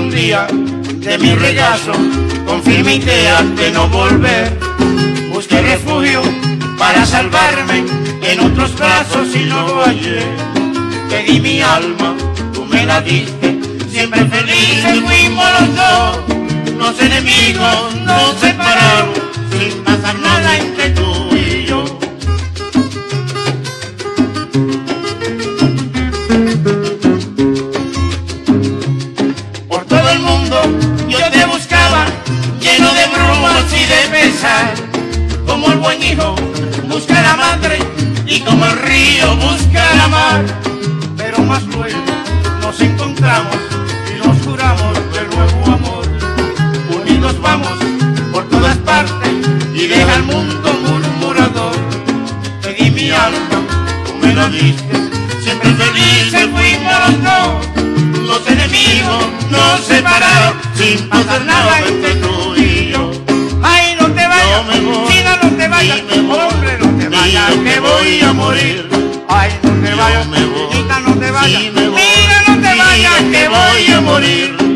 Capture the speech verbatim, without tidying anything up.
un día de mi regazo, con firme idea de no volver. Busqué refugio para salvarme en otros brazos y no lo hallé. Te di mi alma, tú me la diste, siempre felices fuimos los dos. Los enemigos nos separaron sin pasar nada entre tú y yo. Por todo el mundo yo te buscaba, lleno de brumas y de pesar, como el buen hijo busca a la madre y como el río busca la mar. Pero más luego nos encontramos y nos juramos de nuevo amor. Unidos vamos por todas partes y deja al mundo murmurador. Te di mi alma, tú me la diste, siempre felices fuimos los dos. Los enemigos nos separaron sin pasar nada entre tú y yo. Ay, no te vayas, China, no te vayas, hombre, no te vayas, que voy a morir. Ay, no te vayas, China, no te vayas, mira, no te vayas, que voy a morir.